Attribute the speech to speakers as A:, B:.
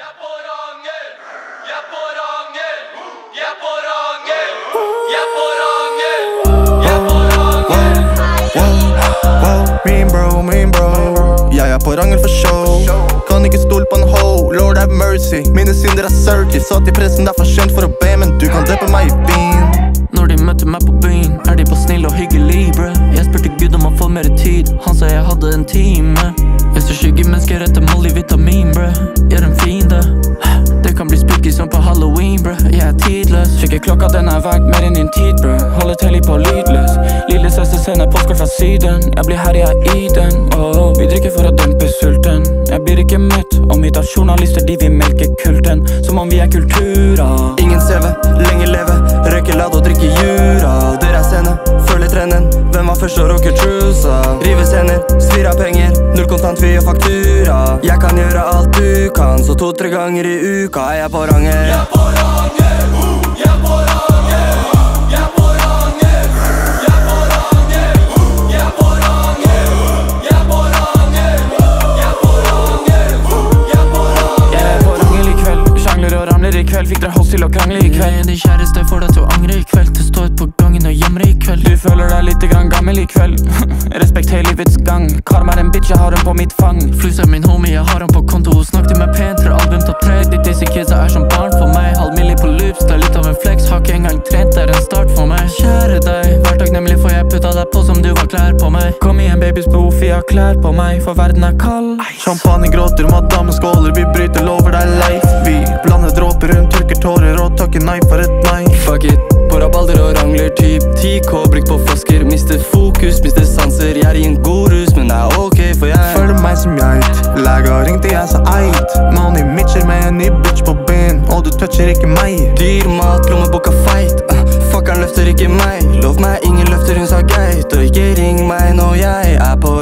A: Mean bro, jeg på Rangel for show. Kan ikke stole på en ho, Lord have mercy. Mine synder searchy, satt i pressen, det for sent for å be. Men du kan deppe meg i bin.
B: Når de møter meg på byen, de på snill og hyggelig, bro. Jeg spurte Gud om å få mer tid, han sa jeg hadde en time. Jeg ser skyggemennesker etter multivitamin, bro. Jeg en fiende. Det kan bli spooky som på Halloween, bro. Jeg tidløs. Sjekker klokka, den verdt mer enn din tid, bro. Holder til på lydløs. Lille søster sender postkort fra syden. Jeg blir her, jeg i den. Vi drikker for å dempe sulten. Jeg blir ikke møtt omgitt av journalister, de vil melke kulten som om vi kultura.
A: Ingen CV, lenge leve. Røyke ladd og drikke jura. Dere sene, føler trenden. Hvem var først å råke trusa? Rive scener, svir av penger. Null kontant, vi gjør faktura. Jeg kan gjøre alt du kan, så 2-3 ganger i uka er jeg på Rangel.
C: Jeg på Rangel, jeg på Rangel. Jeg på Rangel, jeg på Rangel. Jeg på Rangel, jeg på Rangel. Jeg på Rangel, jeg på Rangel.
B: Jeg på Rangel i kveld, sjangler og ramler i kveld. Fikk dere hos til å krangle i kveld. Din kjæreste får deg til å angre i kveld. Til stå ut på gangen og jamre i kveld. Du føler deg litt grann gammel i kveld. Respekter livets gang. Karm en bitch, jeg har den på mitt fang. Fluser min homie, jeg har den på konto. Snakket med pent, 3 album topp 3. Disse kidsa som barn for meg. Halv milli på loops, det litt av en flex. Har ikke engang trent, det en start for meg. Kjære deg, vær takknemlig for jeg putta deg på som du var klær på meg. Kom igjen babys behov, jeg har klær på meg, for verden kald.
A: Champagne gråter, madame skåler. Vi bryter lover, det life. Vi blander dråper rundt, tørker tårer og takker nei for et nei.
B: Fuck it, på rabalder og rangler typ 10K brukt på flasker. Mister fokus, mister sanser. Jeg i en god rus, men det ok for jeg
A: føler meg som geit. Lega ringte jeg så eit. Noen i mitcher med en ny bitch på ben, og du toucher ikke meg.
B: Dyr mat, lommeboka feit. Fuckeren løfter ikke meg. Lov meg ingen løfter, hun sa greit. Og ikke ring meg når jeg på